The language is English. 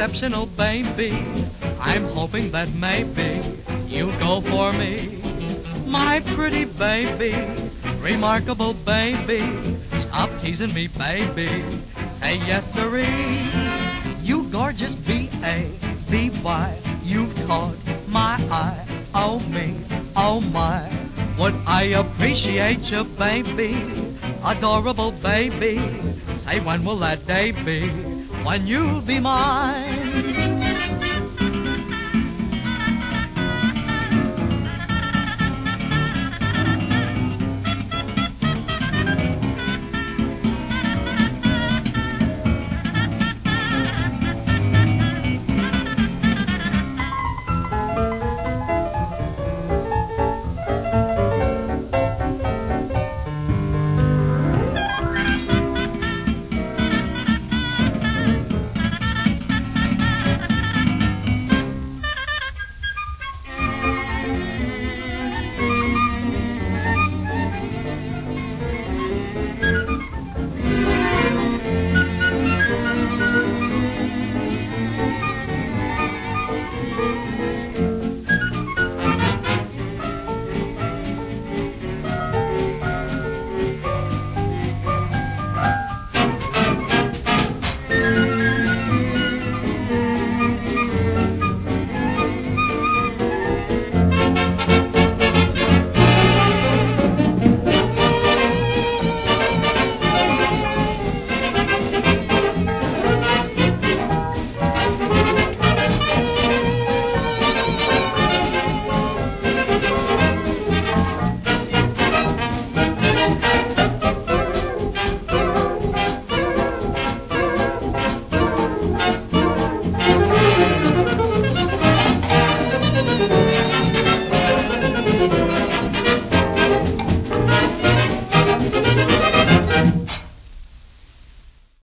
exceptional, baby. I'm hoping that maybe you'll go for me. My pretty baby, remarkable baby, stop teasing me, baby. Say yes, sirree. You gorgeous B-A-B-Y, you've caught my eye. Oh me, oh my, would I appreciate you, baby. Adorable baby, say when will that day be when you'll be mine?